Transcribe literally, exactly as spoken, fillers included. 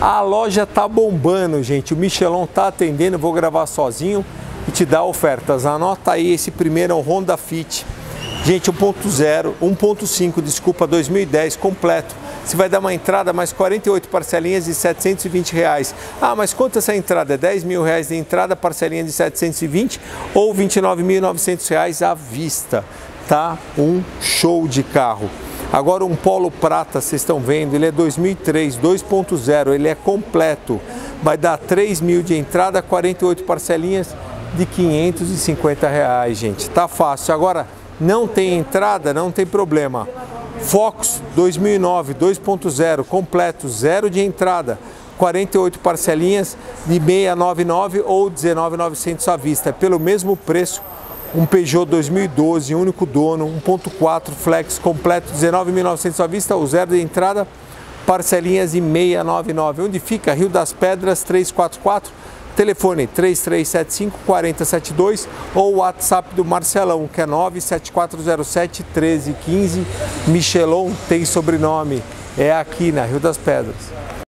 A loja tá bombando, gente. O Michelin tá atendendo, eu vou gravar sozinho e te dar ofertas. Anota aí, esse primeiro é o Honda Fit. Gente, um ponto zero, um ponto cinco, desculpa, dois mil e dez, completo. Você vai dar uma entrada, mais quarenta e oito parcelinhas de setecentos e vinte reais. Ah, mas quanto essa entrada? É dez mil reais de entrada, parcelinha de setecentos e vinte ou vinte e nove mil e novecentos reais à vista. Tá? Um show de carro. Agora um Polo Prata, vocês estão vendo, ele é dois mil e três, dois ponto zero, ele é completo. Vai dar três mil de entrada, quarenta e oito parcelinhas de quinhentos e cinquenta reais, gente. Tá fácil. Agora, não tem entrada, não tem problema. Focus dois mil e nove, dois ponto zero, completo, zero de entrada, quarenta e oito parcelinhas de seiscentos e noventa e nove ou dezenove mil e novecentos à vista. Pelo mesmo preço, um Peugeot dois mil e doze, único dono, um ponto quatro Flex completo, dezenove mil e novecentos à vista, o zero de entrada, parcelinhas de seiscentos e noventa e nove. Onde fica? Rio das Pedras trezentos e quarenta e quatro, telefone três três sete cinco, quatro zero sete dois ou o WhatsApp do Marcelão, que é nove sete quatro zero sete, um três um cinco. Michelin tem sobrenome, é aqui na Rio das Pedras.